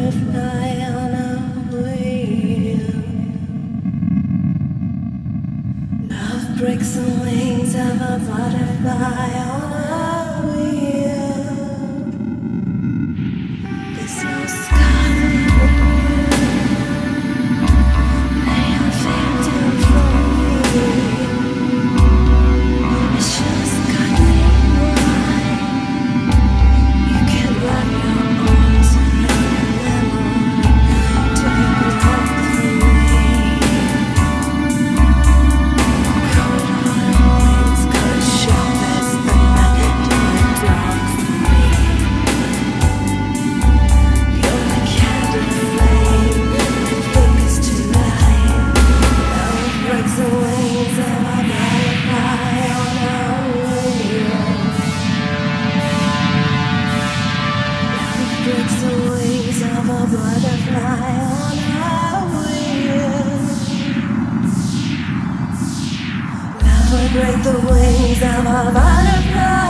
butterfly on a wheel. Love breaks the wings of a butterfly on a wheel. There's no sky lay a victim for me. It's just got me wide. You can wrap your arms around them to make it work for me. Cold hard winds cut sharp as the night doing dark for me. You're the candle flame that flickers to light. Love breaks the wings of a butterfly on a wheel. Love breaks the wings of a butterfly on a wheel. Love will break the wings of a butterfly.